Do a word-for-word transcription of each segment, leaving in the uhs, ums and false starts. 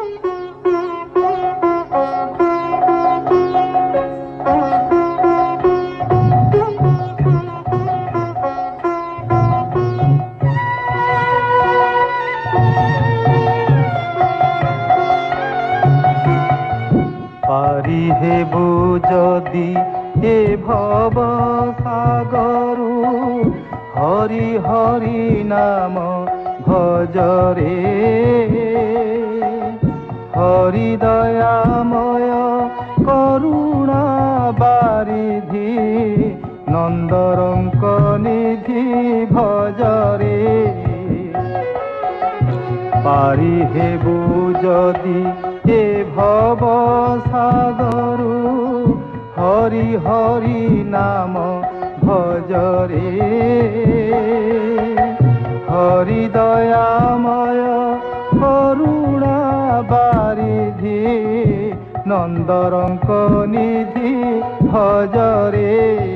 পারি হেবু যদি এ ভব সাগরু হরি হরি নাম ভজরে হরি দয়াময় করুণা বারিধি নন্দরঙ্ক নিধি ভজরে পারি হেবু যদি এ ভব সাগরু হরি হরি নাম ভজরে হরি দয়াময় করুণা বারিধি নন্দরঙ্ক নিধি ভজরে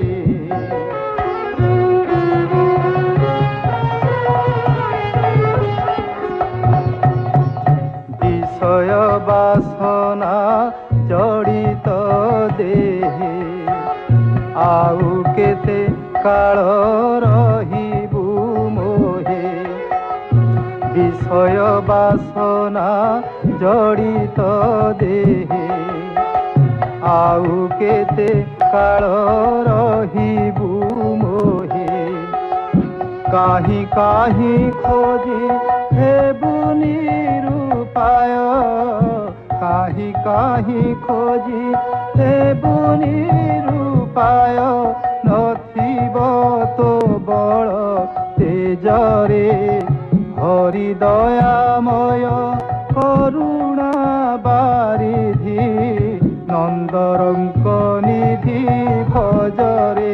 বিষয় বাসনা জড়িত দেহে আউ কেতে কাল রহিবু মোহে বিষয় বাসনা জড়িত দেহে আউ কেতে কাল রহিবু মোহে কাহি কাহি খোঁজি হেবু নিরূপায় কাহি কাহি খোঁজি হেবু নিরূপায় নথিব তো বল তেজরে হরি দয়াময় করুণা বারিধি নন্দরঙ্ক নিধি ভজরে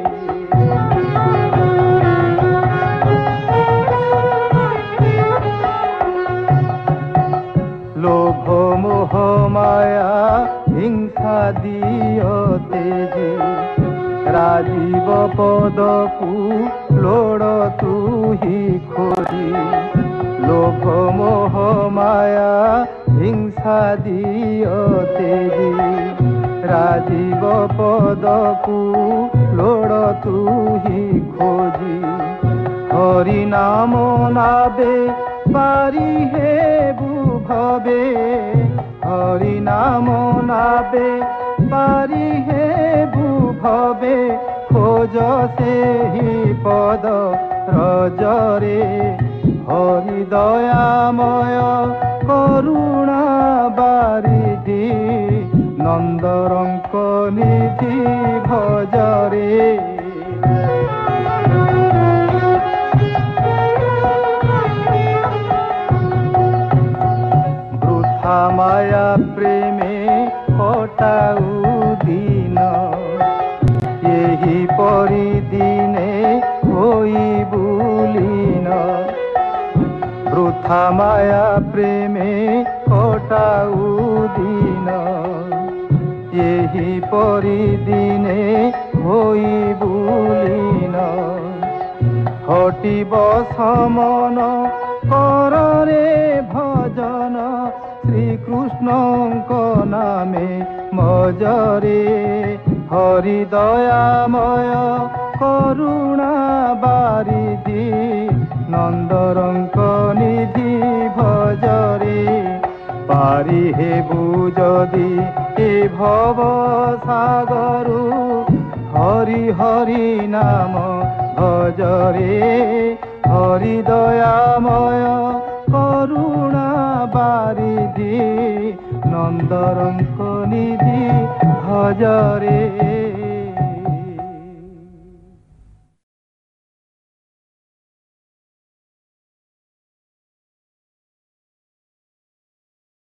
লোভ মোহ মায়া হিংসা দিয় তেজে রাজীব পদকু লোড় তুহি খোঁজি লোভ মোহ মায়া হিংসা দিয় তেজে রাজীব পদকু লোড় তুহি খোঁজি হরি নাম নাবে পারি হেবু ভবে হরি নাম নাবে পারি হেবু ভবে খোঁজ সেহি পদ রজরে হরি দয়াময় করুণা বারিধি নন্দরঙ্ক নিধি ভজরে মায়া প্রেমে কটাউ দিন এই পরি দিনে হই বুলিন বৃথা মায়া প্রেমে কটাউ দিন এই পরি দিনে হই বুলিন হটিব সমন কররে ভজন শ্রীকৃষ্ণঙ্ক নামে মজরে হরি দয়াময় করুণা বারিধি নন্দরঙ্ক নিধি ভজরে পারি হেবু যদি এ ভব সাগরু হরি হরি নাম ভজরে হরি দয়াময় করুণা বারিধি নন্দরঙ্ক নিধি ভজরে।